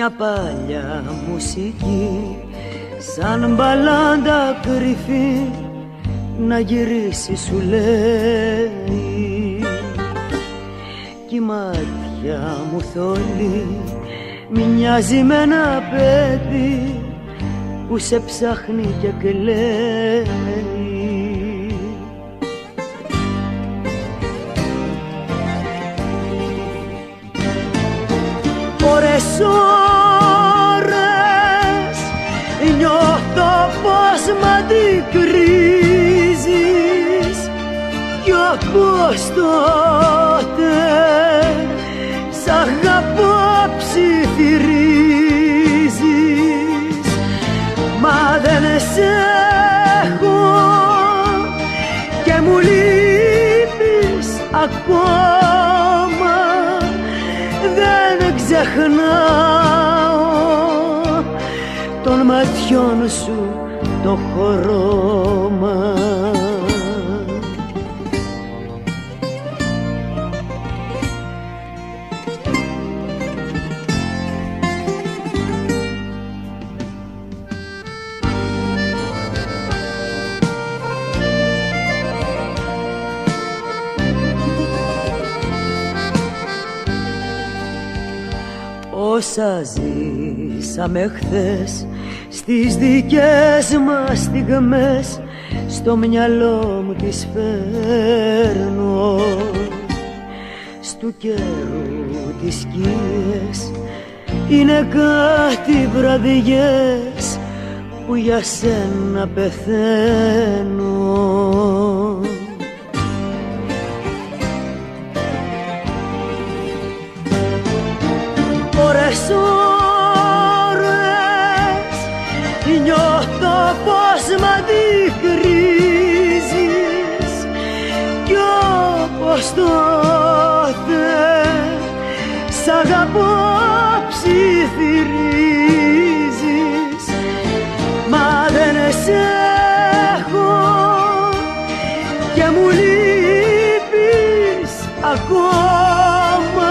μια παλιά μουσική σαν μπαλάντα κρυφή να γυρίσει σου λέει. Κι η μάτια μου θολή μοιάζει με ένα παιδί που σε ψάχνει και κλαίει. Ώρες ώρες νιώθω πως μ' αντικρίζεις κι όπως τότε σ' αγαπώ ψιθυρίζεις. Μα δεν σε έχω και μου λείπεις ακόμα. Δεν ξεχνάω των ματιών σου το χρώμα. Όσα ζήσαμε χθες στις δικές μας στιγμές στο μυαλό μου τις φέρνω. Στου καιρού τις σκιές είναι κάτι βραδιές που για σένα πεθαίνω. Ώρες ώρες νιώθω πως μ' αντικρίζεις κι όπως τότε σ' αγαπώ ψιθυρίζεις. Μα δεν σε έχω και μου λείπεις ακόμα.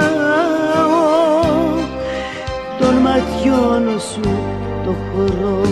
Ξεχνάω των ματιών σου το χρώμα.